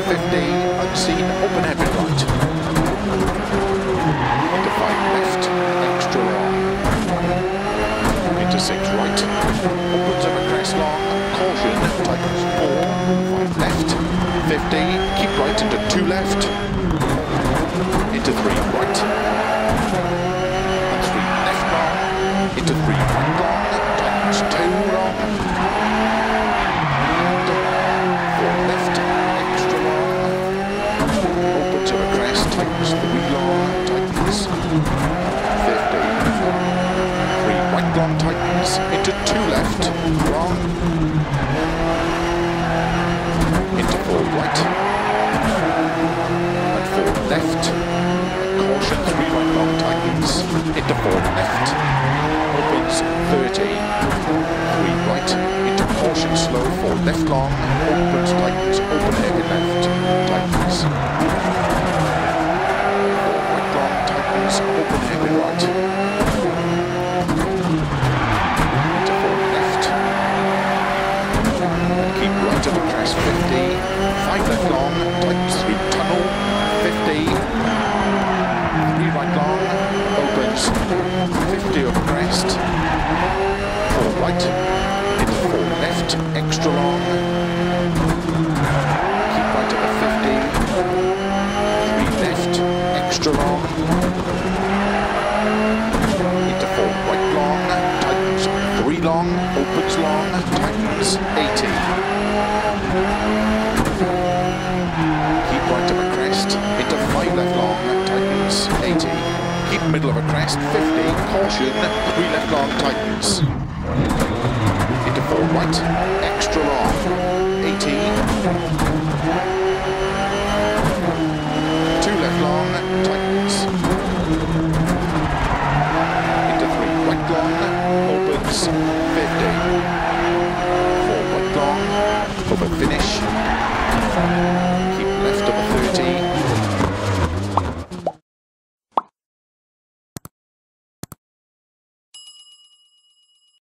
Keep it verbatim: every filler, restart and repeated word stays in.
fifty, unseen, open hairpin right. Into five left, extra long. Into six right, opens up a crest long, caution, tightens four, five left, fifty, keep right into two left, into three right, and three left long, into three right long, tightens two long, four left, extra long, opens up a crest, tightens three long, tightens fifty, three right long, tightens into two left, long, into four right, and four left, caution, three right long, tightens, into four left, opens thirty, three right, into caution, slow, four left long, opens, tightens, open heavy left, tightens, four right long, tightens, open heavy right, into four left, and keep right of the crest, fifty, five left long, tightens through tunnel, fifty, three right long, opens, fifty of crest, four right, into four left, extra long, keep right of the fifty, three left, extra long, into four right long, tightens three long, opens long, tightens eighty. Keep right of a crest, into five left long, tightens eighty. Keep middle of a crest, fifty, caution, three left long, tightens. Into four right, extra long, eighty. Two left long, tightens. Into three right long, opens, fifty. Four right long, over finish.